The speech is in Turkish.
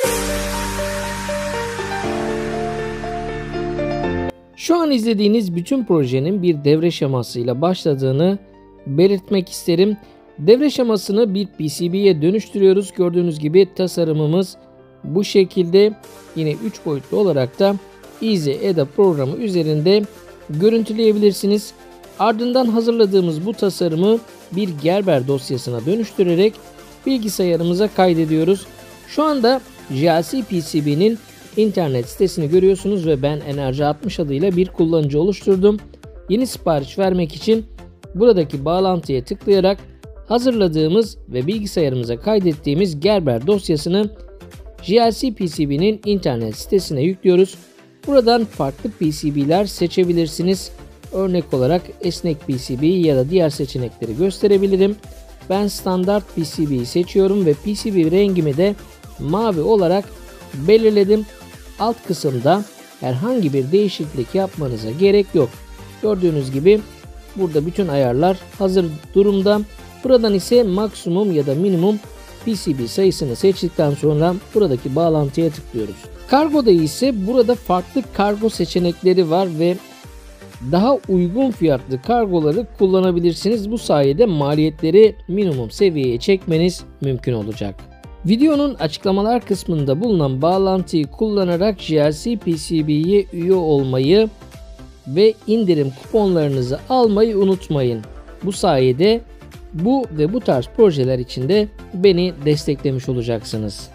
Şu an izlediğiniz bütün projenin bir devre şemasıyla başladığını belirtmek isterim. Devre şemasını bir PCB'ye dönüştürüyoruz. Gördüğünüz gibi tasarımımız bu şekilde. Yine 3 boyutlu olarak da EasyEda programı üzerinde görüntüleyebilirsiniz. Ardından hazırladığımız bu tasarımı bir Gerber dosyasına dönüştürerek bilgisayarımıza kaydediyoruz. Şu anda GLC PCB'nin internet sitesini görüyorsunuz ve ben Enerji 60 adıyla bir kullanıcı oluşturdum. Yeni sipariş vermek için buradaki bağlantıya tıklayarak hazırladığımız ve bilgisayarımıza kaydettiğimiz Gerber dosyasını GLC PCB'nin internet sitesine yüklüyoruz. Buradan farklı PCB'ler seçebilirsiniz. Örnek olarak esnek PCB ya da diğer seçenekleri gösterebilirim. Ben standart PCB'yi seçiyorum ve PCB rengimi de mavi olarak belirledim. Alt kısımda herhangi bir değişiklik yapmanıza gerek yok. Gördüğünüz gibi burada bütün ayarlar hazır durumda. Buradan ise maksimum ya da minimum PCB sayısını seçtikten sonra buradaki bağlantıya tıklıyoruz. Kargoda ise burada farklı kargo seçenekleri var ve daha uygun fiyatlı kargoları kullanabilirsiniz. Bu sayede maliyetleri minimum seviyeye çekmeniz mümkün olacak. Videonun açıklamalar kısmında bulunan bağlantıyı kullanarak GLC PCB'ye üye olmayı ve indirim kuponlarınızı almayı unutmayın. Bu sayede bu ve bu tarz projeler için de beni desteklemiş olacaksınız.